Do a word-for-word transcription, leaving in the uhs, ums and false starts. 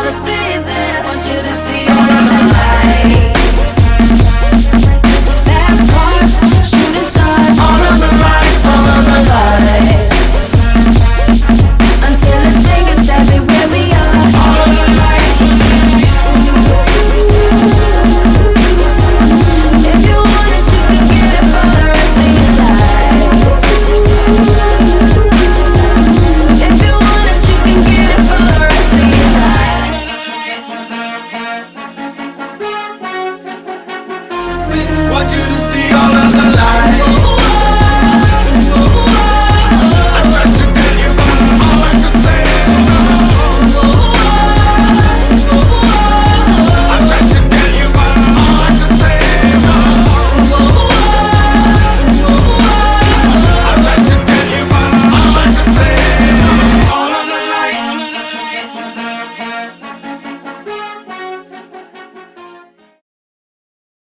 Four seasons, want you to see all of the lights. Fast cars, shooting stars, all of the lights, all of the lights. Until it's safe, exactly where we are. All of the lights. If you want it, you can get it for the rest of your life. If you want it, you can get it for the rest of your life. We want you to